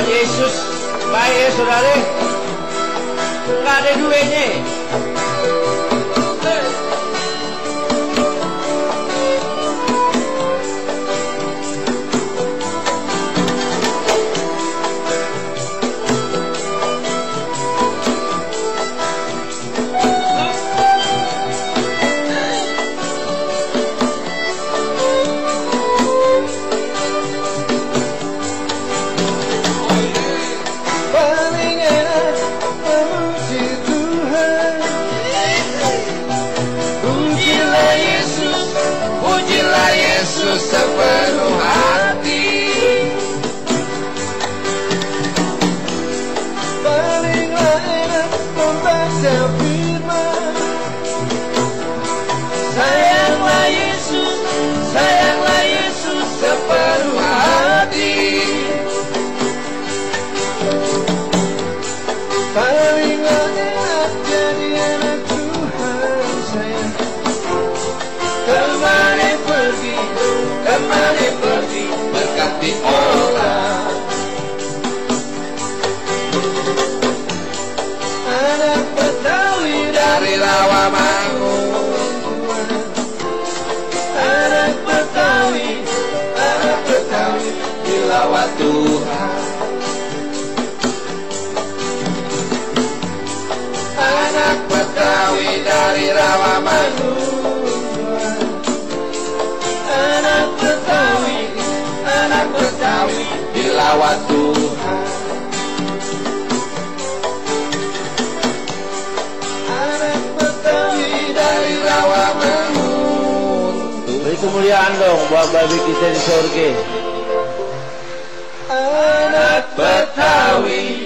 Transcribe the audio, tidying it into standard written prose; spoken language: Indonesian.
Yesus baik saudara, nggak ada duanya. Yesus sepenuh hati, palinglah enak membaca firman. Sayanglah Yesus sepenuh hati, palinglah enak jadi anak Tuhan sayang. Kemana pergi berkati orang, anak Betawi dari Rawamangun, anak Betawi dilawat Tuhan, anak Betawi dari Rawamangun, anak Betawi dilawat Tuhan, anak Betawi dari Rawamangun. Beri kemuliaan dong buat babi kita di surga. Anak Betawi